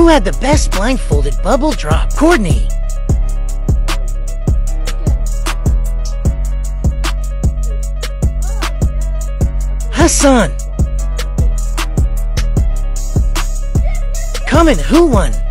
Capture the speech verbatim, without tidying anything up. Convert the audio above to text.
Who had the best blindfolded bubble drop? Courtney. Hassan. Comment who won.